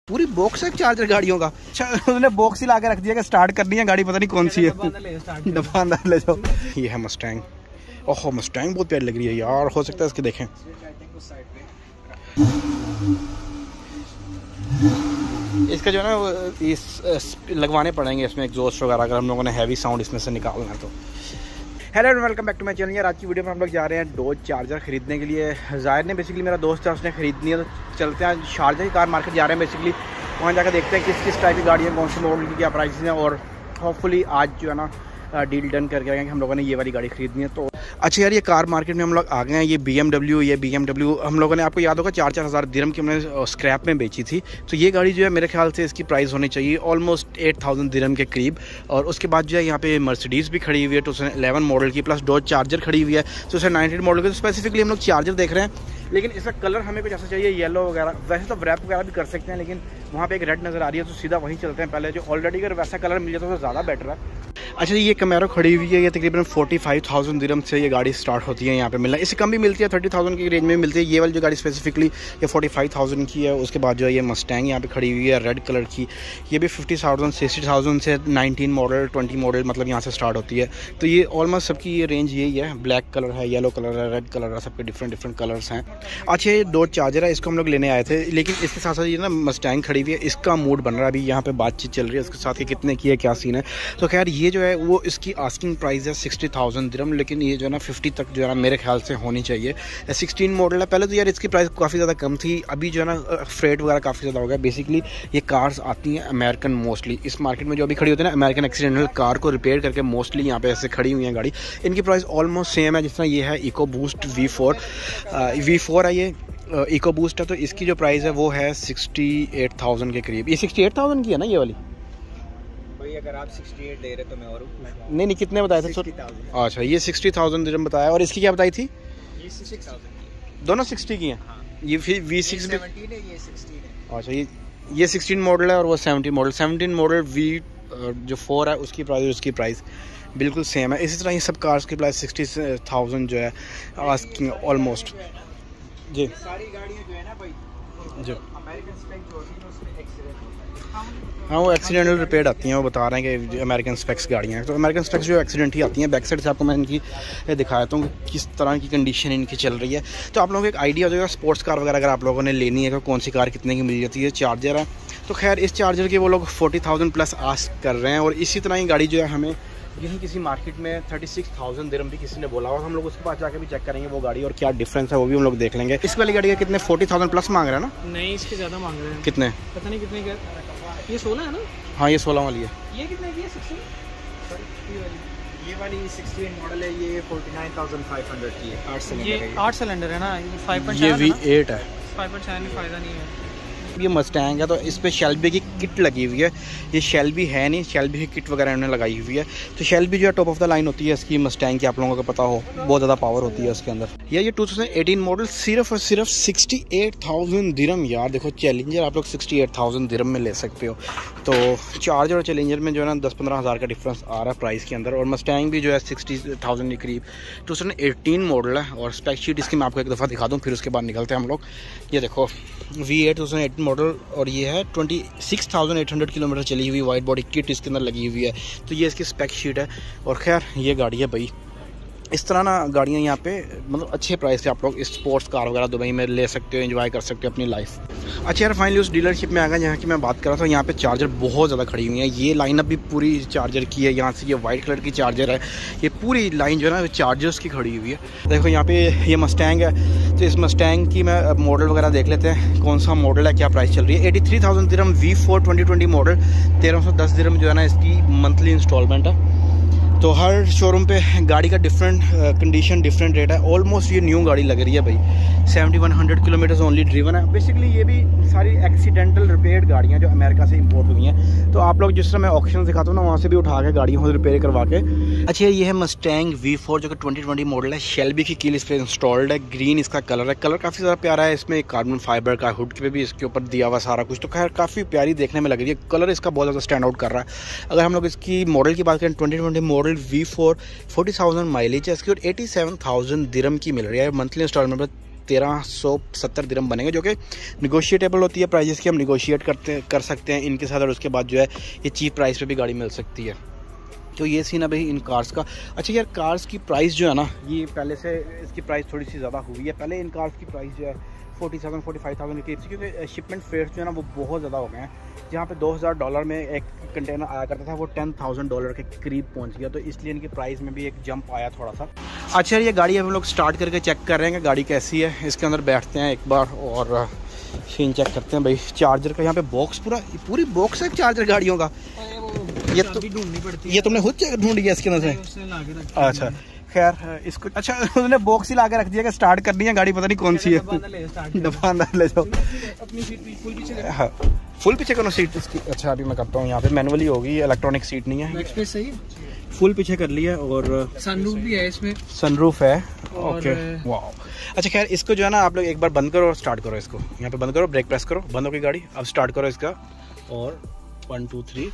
पूरी बॉक्स है चार्जर गाड़ियों का। अच्छा उन्होंने बॉक्स ही ला के रख दिया कि स्टार्ट करनी है गाड़ी, पता नहीं कौन सी है। डब्बा अंदर ले जाओ। ये है मस्टैंग। ओहो मस्टैंग बहुत प्यारी लग रही है यार, हो सकता है इसके देखें। इसका जो है ना इस लगवाने पड़ेंगे इसमें एग्जॉस्ट वगैरह, अगर हम लोगों ने हैवी साउंड इसमें से निकालना है तो। Hello and welcome back to my channel. यार आज की वीडियो में हम लोग जा रहे हैं डोज चार्जर खरीदने के लिए। जाहिर ने बेसिकली मेरा दोस्त है, उसने खरीदनी है, तो चलते हैं शारजा की कार मार्केट जा रहे हैं बेसिकली। वहाँ जाकर देखते हैं किस किस टाइप की गाड़ियाँ, कौन से मॉडल की क्या प्राइस हैं, और होपफुली आज जो है ना डील डन करके आएंगे, हम लोगों ने ये वाली गाड़ी खरीदनी है। तो अच्छा यार ये कार मार्केट में हम लोग आ गए हैं। ये BMW हम लोगों ने, आपको याद होगा 4-4 हज़ार दिरहम की हमने स्क्रैप में बेची थी। तो ये गाड़ी जो है मेरे ख्याल से इसकी प्राइस होनी चाहिए ऑलमोस्ट 8000 दिरहम के करीब। और उसके बाद जो है यहाँ पे मर्सिडीज़ भी खड़ी हुई है 2011 मॉडल की, प्लस डॉज चार्जर खड़ी हुई है 2019 मॉडल की। तो स्पेसिफिकली हम लोग चार्जर देख रहे हैं, लेकिन इसका कलर हमें कुछ ऐसा चाहिए येलो वगैरह। वैसे तो रैप वगैरह भी कर सकते हैं, लेकिन वहाँ पे एक रेड नज़र आ रही है तो सीधा वहीं चलते हैं पहले। जो ऑलरेडी अगर वैसा कलर मिल जाता तो ज़्यादा बेटर है। अच्छा ये कैमेरो खड़ी हुई है, ये तकरीबन 45,000 दिरहम से ये गाड़ी स्टार्ट होती है यहाँ पे मिलना। इससे कम भी मिलती है, 30,000 की रेंज में मिलती है। ये वाली जो गाड़ी स्पेसिफिकली ये 45,000 की है। उसके बाद जो है ये मस्टैंग यहाँ पे खड़ी हुई है रेड कलर की, ये भी 50,000 60,000 से 19 मॉडल 20 मॉडल मतलब यहाँ से स्टार्ट होती है। तो ये ऑलमोस्ट सबकी ये रेंज यही है। ब्लैक कलर है, येलो कलर है, रेड कलर है, सबके डिफरेंट कलर्स हैं। अच्छा ये डॉज चार्जर है, इसको हम लोग लेने आए थे, लेकिन इसके साथ साथ ये ना मस्टैंग खड़ी हुई है, इसका मूड बन रहा है। अभी यहाँ पे बातचीत चल रही है उसके साथ कि कितने की है, क्या सीन है। तो खैर ये जो है वो इसकी आस्किंग प्राइस है 60,000 दिरहम, लेकिन ये जो है ना 50 तक जो है ना मेरे ख्याल से होनी चाहिए। 16 मॉडल है। पहले तो यार इसकी प्राइस काफ़ी ज़्यादा कम थी, अभी जो है ना फ्रेट वगैरह काफ़ी ज़्यादा हो गया। बेसिकली ये कार्स आती हैं अमेरिकन मोस्टली, इस मार्केट में जो अभी खड़ी होती है ना अमेरिकन एक्सीडेंटल कार को रिपेयर करके मोस्टली यहाँ पे ऐसे खड़ी हुई है गाड़ी। इनकी प्राइस ऑलमोस्ट सेम है, जिस तरह ये है इको बूस्ट V4 है, ये इको बूस्ट है। तो इसकी जो प्राइस है वो है 68,000 के करीब। ये 68,000 की है ना ये वाली? भाई अगर आप 68 दे रहे तो मैं और नहीं कितने बताए थे? अच्छा ये 60,000 दिरहम बताया, और इसकी क्या बताई थी? ये 60,000 की, दोनों 60 की हैं। हाँ। ये फिर V6 भी 17 है, ये 16 है। अच्छा ये 16 मॉडल है और वो 17 मॉडल। 17 मॉडल जो 4 है उसकी प्राइस बिल्कुल सेम है। इसी तरह ये सब कार्स की प्राइस 60,000 जो है आस्किंग ऑलमोस्ट। जी सारी गाड़ियाँ जो है ना भाई जो अमेरिकन स्पेक जो होती है उसमें एक्सीडेंट होता है। हाँ वो एक्सीडेंटल रिपेयर आती हैं, वो बता रहे हैं कि अमेरिकन स्पेक्स गाड़ियाँ हैं। तो अमेरिकन स्पेक्स जो एक्सीडेंट ही आती हैं। बैक साइड से आपको मैं इनकी दिखाया था कि किस तरह की कंडीशन इनकी चल रही है, तो आप लोगों को एक आइडिया हो जाएगा। स्पोर्ट्स कार वगैरह अगर आप लोगों ने लेनी है तो कौन सी कार कितने की मिल जाती है। चार्जर है तो खैर इस चार्जर के वो लोग 40,000 प्लस आस्क कर रहे हैं, और इसी तरह की गाड़ी जो है हमें यहीं किसी मार्केट में 36,000 दिरहम भी किसी ने बोला, और हम लोग उसके पास जाकर भी चेक करेंगे वो गाड़ी और क्या डिफरेंस है वो भी हम लोग देख लेंगे। इस वाली गाड़ी का कितने 40,000 प्लस मांग रहे हैं ना? नहीं इसके ज़्यादा मांग रहे हैं। कितने पता नहीं कितने का। ये 16 है ना? हाँ ये 16 वाली है। ये कितने की है? 16 ये वाली 16 मॉडल है, ये 49,500 की है। 8 सिलेंडर है। 8 सिलेंडर है ना, ये 5.7 ये V8 है। 5.7 में फ़ायदा नहीं है। ये मस्टैंग है तो इस पे शेल्बी की किट लगी हुई है। ये शेल्बी है नहीं, शेल्बी की किट वगैरह उन्होंने लगाई हुई है। तो शेल्बी जो है टॉप ऑफ द लाइन होती है इसकी मस्टैंग की, आप लोगों को पता हो बहुत ज़्यादा पावर होती है उसके अंदर। ये 2018 मॉडल सिर्फ और सिर्फ 68,000 दिरहम। यार देखो चैलेंजर आप लोग 68,000 दिरहम में ले सकते हो। तो चार्जर और चैलेंजर में जो है ना 10-15 हज़ार का डिफरेंस आ रहा है प्राइस के अंदर। और मस्टैंग भी जो है 60,000 के करीब 2018 मॉडल है। और स्पेक शीट इसकी मैं आपको एक दफ़ा दिखा दूँ, फिर उसके बाद निकलते हैं हम लोग। ये देखो V8 2018 मॉडल, और ये है 26,800 किलोमीटर चली हुई वाइट बॉडी किट इसके अंदर लगी हुई है। तो ये इसकी स्पेक शीट है। और खैर ये गाड़ी है भाई, इस तरह ना गाड़ियाँ यहाँ पे मतलब अच्छे प्राइस पे आप लोग स्पोर्ट्स कार वगैरह दुबई में ले सकते हो, एंजॉय कर सकते हो अपनी लाइफ। अच्छा यार फाइनली उस डीलरशिप में आ गया जहाँ की मैं बात कर रहा था। यहाँ पे चार्जर बहुत ज़्यादा खड़ी हुई है। ये लाइनअप भी पूरी चार्जर की है। यहाँ से ये वाइट कलर की चार्जर है, ये पूरी लाइन जो है ना चार्जर्स की खड़ी हुई है। देखो यहाँ पे ये मस्टैंग है, तो इस मस्टैंग की मैं मॉडल वगैरह देख लेते हैं कौन सा मॉडल है, क्या प्राइस चल रही है। 83,000 दिरहम V4 2020 मॉडल, 1310 दिरहम जो है ना इसकी मंथली इंस्टॉलमेंट है। तो हर शोरूम पे गाड़ी का डिफरेंट कंडीशन डिफरेंट रेट है। ऑलमोस्ट ये न्यू गाड़ी लग रही है भाई। 7100 किलोमीटर्स ओनली ड्रिवन है। बेसिकली ये भी सारी एक्सीडेंटल रिपेयर्ड गाड़ियाँ जो अमेरिका से इंपोर्ट हुई हैं। तो आप लोग जिस तरह मैं ऑप्शन दिखाता हूँ ना वहाँ से भी उठा के गाड़ियों को रिपेयर करवा के। अच्छा ये है मस्टैंग V4 जो कि 2020 मॉडल है। शेल्बी की कील इस पर इंस्टॉल्ड है, ग्रीन इसका कलर है। कलर काफ़ी ज़्यादा प्यारा है। इसमें कार्बन फाइबर का हुड पे भी इसके ऊपर दिया हुआ सारा कुछ। तो खैर काफ़ी प्यारी देखने में लग रही है। कलर इसका बहुत ज़्यादा स्टैंड आउट कर रहा है। अगर हम लोग इसकी मॉडल की बात करें 2020 मॉडल V4 40,000 माइलेज है इसकी, और 87,000 दिरहम की मिल रही है। मंथली इंस्टॉलमेंट पर 1370 दिरहम बनेंगे, जो कि निगोशिएटेबल होती है प्राइस की, हम निगोशिएट कर सकते हैं इनके साथ, और उसके बाद जो है ये चीप प्राइस पे भी गाड़ी मिल सकती है। तो ये सीन है भाई इन कार्स का। अच्छा यार, कार्स की प्राइस जो है ना, ये पहले से इसकी प्राइस थोड़ी सी ज़्यादा हुई है। पहले इन कार्स की प्राइस जो है 40,000-45,000 की, क्योंकि शिपमेंट फेयर्स जो है ना वो बहुत ज़्यादा हो गए हैं। जहाँ पे $2,000 में एक कंटेनर आया करता था, वो $10,000 के करीब पहुँच गया, तो इसलिए इनकी प्राइस में भी एक जंप आया थोड़ा सा। अच्छा, ये गाड़ी हम लोग स्टार्ट करके चेक कर रहे हैं कि गाड़ी कैसी है। इसके अंदर बैठते हैं एक बार और सीन चेक करते हैं भाई। चार्जर का यहाँ पे बॉक्स पूरी बॉक्स है चार्जर गाड़ियों का। ये तो ढूंढनी पड़ती है, ये तुमने खुद ढूंढ लिया इसके अंदर से? अच्छा खैर, इसको अच्छा उन्होंने बॉक्स ही ला के रख दिया कि स्टार्ट करनी है गाड़ी, पता नहीं कौन सी है। दबा ले जाओ अपनी सीट फुल पीछे। हाँ, फुल पीछे कौन सीट इसकी? अच्छा अभी मैं करता हूँ, यहाँ पे मैनुअली होगी, इलेक्ट्रॉनिक सीट नहीं है। सही, फुल पीछे कर लिया और सनरूफ भी है इसमें। सनरूफ है, ओके वाह। अच्छा खैर, इसको जो है ना आप लोग एक बार बंद करो और स्टार्ट करो। इसको यहाँ पे बंद करो, ब्रेक प्रेस करो, बंद हो गई गाड़ी। अब स्टार्ट करो इसका, और 1 2 3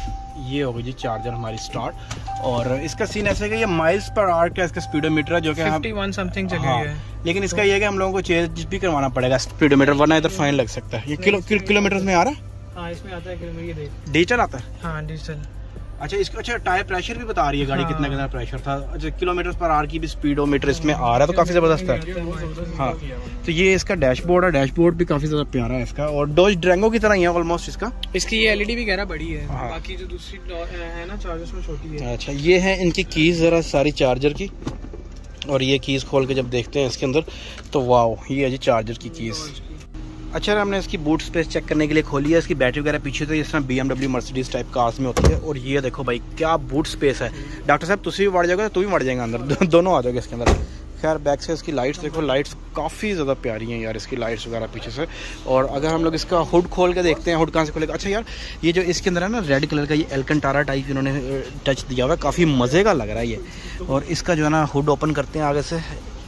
ये हो गई जी चार्जर हमारी स्टार्ट। और इसका सीन ऐसा है कि ये माइल्स पर आवर का इसका स्पीडोमीटर है, जो कि 51 समथिंग चली है। लेकिन इसका ये है कि हम लोगों को चेंज भी करवाना पड़ेगा स्पीडोमीटर, वरना इधर फाइन लग सकता है। ये किलोमीटर में आ रहा है? हाँ, इसमें आता है डिजिटल आता है। हाँ डिजिटल। अच्छा, इसको अच्छा टायर प्रेशर भी बता रही है गाड़ी, कितना प्रेशर था। अच्छा, किलोमीटर पर आवर की भी स्पीडोमीटर इसमें आ रहा है, तो काफ़ी ज़बरदस्त है। हाँ, तो ये इसका डैशबोर्ड है, डैशबोर्ड भी काफ़ी ज़्यादा प्यारा है इसका, और डॉज ड्रैंगो की तरह ही है ऑलमोस्ट इसका। इसकी ये एलईडी भी गहरा बड़ी है। हाँ। बाकी जो दूसरी है ना चार्जर्स में छोटी है। अच्छा, ये है इनकी कीज़ ज़रा सारी चार्जर की, और ये कीज़ खोल के जब देखते हैं इसके अंदर तो वाह, ये है जी चार्जर की कीज़। अच्छा, हमने इसकी बूट स्पेस चेक करने के लिए खोली है। इसकी बैटरी वगैरह पीछे तो इस तरह BMW मर्सिडीज टाइप कार्स में होती है। और ये देखो भाई क्या बूट स्पेस है। डॉक्टर साहब तुम भी बढ़ जाओगे, तू भी बढ़ जाएगा अंदर, दोनों आ जाओगे इसके अंदर। खैर, बैक से इसकी लाइट्स देखो, लाइट्स काफ़ी ज़्यादा प्यारी हैं यार इसकी लाइट्स वगैरह पीछे से। और अगर हम लोग इसका हुड खोल के देखते हैं, हुड कहाँ से खोलेगा? अच्छा यार, ये जो इसके अंदर है ना रेड कलर का, ये एल्कंटारा टाइप इन्होंने टच दिया हुआ है, काफ़ी मज़े का लग रहा है ये। और इसका जो है ना हुड ओपन करते हैं आगे से,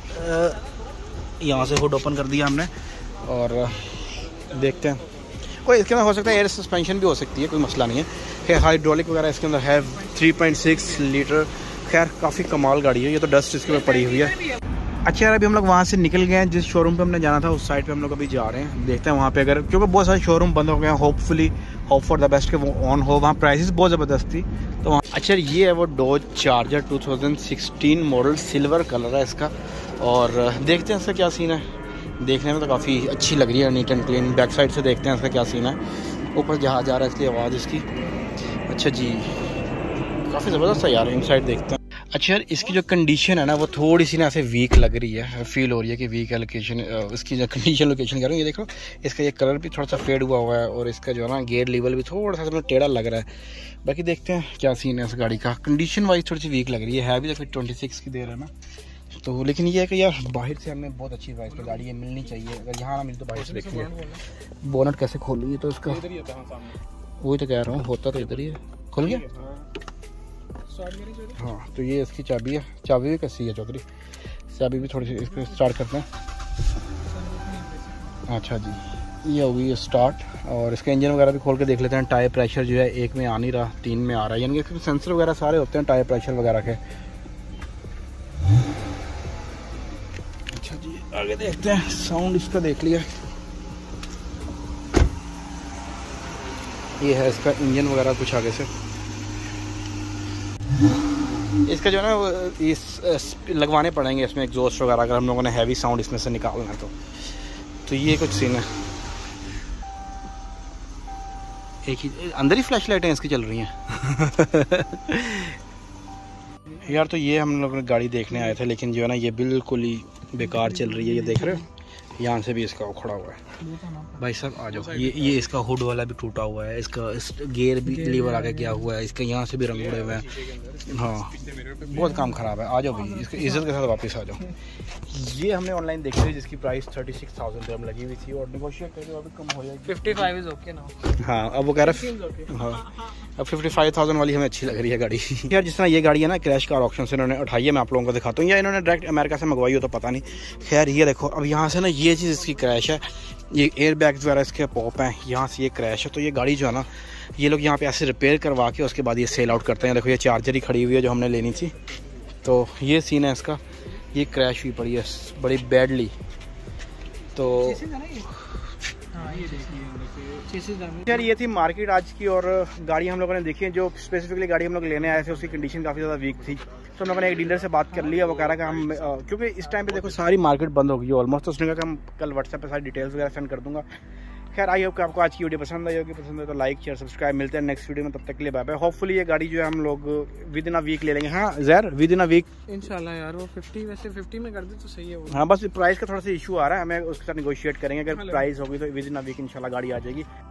यहाँ से हुड ओपन कर दिया हमने, और देखते हैं। कोई इसके अंदर हो सकता है एयर सस्पेंशन भी हो सकती है, कोई मसला नहीं है। खैर, हाइड्रोलिक वगैरह इसके अंदर है, 3.6 लीटर। खैर, काफ़ी कमाल गाड़ी है ये, तो डस्ट इसके ऊपर पड़ी हुई है। अच्छा यार, अभी हम लोग वहाँ से निकल गए हैं, जिस शोरूम पे हमने जाना था उस साइड पे हम लोग अभी जा रहे हैं। देखते हैं वहाँ पे, अगर क्योंकि बहुत सारे शोरूम बंद हो गए हैं, hopefully hope for the best के वो ऑन हो। वहाँ प्राइसेस बहुत ज़बरदस्त थी तो वहाँ। अच्छा, ये है वो Dodge Charger 2016 model, silver colour है इसका। और देखते हैं इसका क्या सीन है। देखने में तो काफ़ी अच्छी लग रही है, neat and clean. Back side से देखते हैं इसका क्या सीन है। ऊपर जहाज जा रहा है इसलिए आवाज़ इसकी। अच्छा जी, काफ़ी ज़बरदस्त है यार। इन साइड देखते हैं। अच्छा यार, इसकी जो कंडीशन है ना वो थोड़ी सी ना ऐसे वीक लग रही है, फील हो रही है कि वीक है लोकेशन। इसकी जो कंडीशन लोकेशन कह रहा हूँ, ये देखो इसका ये कलर भी थोड़ा सा फेड हुआ है, और इसका जो है ना गेयर लेवल भी थोड़ा सा टेढ़ा लग रहा है। बाकी देखते हैं क्या सीन है इस गाड़ी का। कंडीशन वाइज थोड़ी सी वीक लग रही है भी देखो 26 की दे रहा है ना तो। लेकिन ये है कि यार बाहर से हमें बहुत अच्छी प्राइस पर गाड़ी ये मिलनी चाहिए। अगर यहाँ ना मिले तो बाहर से देखिए। बोनट कैसे खोलूँ, ये तो इसका वही तो कह रहा हूँ, होता तो इधर ही है। खुल गया? हाँ, तो ये इसकी चाबी है। चाबी भी कैसी है चौधरी? चाबी भी थोड़ी सी, इसको स्टार्ट करते हैं। अच्छा जी, ये होगी स्टार्ट। और इसका इंजन वगैरह भी खोल के देख लेते हैं। टायर प्रेशर जो है एक में आ नहीं रहा, 3 में आ रहा है, यानी कि सेंसर वगैरह सारे होते हैं टायर प्रेशर वगैरह के। अच्छा जी, आगे देखते हैं। साउंड इसका देख लिया। ये है इसका इंजन वगैरह कुछ आगे से। इसका जो है ना इस लगवाने पड़ेंगे इसमें एग्जॉस्ट वगैरह, अगर हम लोगों ने हैवी साउंड इसमें से निकालना है तो ये कुछ सीन है। एक ही अंदर ही फ्लैश लाइटें इसकी चल रही हैं। यार, तो ये हम लोग गाड़ी देखने आए थे, लेकिन जो है ना ये बिल्कुल ही बेकार चल रही है। ये देख रहे हो, यहाँ से भी इसका उखड़ा हुआ है। भाई साहब आ जाओ। ये इसका हुड वाला भी टूटा हुआ है, इसका गियर भी लीवर आगे गया हुआ है, इसका यहाँ से भी रंग उड़े हुए हैं। हाँ, बहुत काम ख़राब है। आ जाओ भाई, इसकी इज्जत के साथ वापस आ जाओ। ये हमने ऑनलाइन देखी थी, जिसकी प्राइस 36,000 dirham लगी हुई थी, और नेगोशिएट करके अभी कम हो जाएगी। 55 इज ओके ना? हाँ, अब वो कह रहा है। हाँ, अब 55,000 वाली हमें अच्छी लग रही है गाड़ी। यार, जिस तरह ये गाड़ी है ना क्रैश कार ऑप्शन से इन्होंने उठाई है, मैं आप लोगों को दिखाता हूँ, या इन्होंने डायरेक्ट अमेरिका से मंगवाई हो तो पता नहीं। खैर, ये देखो, अब यहाँ से ना ये चीज़ इसकी क्रैश है। ये एयर बैग्स वगैरह इसके पॉप हैं, यहाँ से ये क्रैश है। तो ये गाड़ी जो है ना, ये लोग यहाँ पे ऐसे रिपेयर करवा के उसके बाद ये सेल आउट करते हैं। देखो, ये चार्जर ही खड़ी हुई है जो हमने लेनी थी। तो ये सीन है इसका। ये क्रैश हुई पड़ी है बड़ी बैडली। तो यार ये थी मार्केट आज की, और गाड़ी हम लोगों ने देखी है। जो स्पेसिफिकली गाड़ी हम लोग लेने आए थे उसकी कंडीशन काफ़ी ज़्यादा वीक थी, तो हम लोगों ने एक डीलर से बात कर लिया। वो कह रहा कि हम क्योंकि इस टाइम पे देखो सारी मार्केट बंद हो गई ऑलमोस्ट, तो उसने कहा कि हम कल व्हाट्सएप पे सारी डिटेल्स वगैरह सेंड कर दूंगा। खैर आई होप कि आपको आज की वीडियो पसंद आई होगी। पसंद है तो लाइक शेयर सब्सक्राइब। मिलते हैं नेक्स्ट वीडियो में, तब तक के लिए बाय बाय। होपफुली ये गाड़ी जो है हम लोग विद इन अ वीक ले लेंगे। हाँ ज़ैर, विद इन अ वीक इंशाल्लाह यार। वो 50 वैसे 50 में कर दे तो सही है वो। हाँ बस प्राइस का थोड़ा सा इशू आ रहा है, हमें उसके साथ निगोशिएट करेंगे। अगर प्राइस होगी तो विद इन अ वीक इंशाल्लाह गाड़ी आ जाएगी।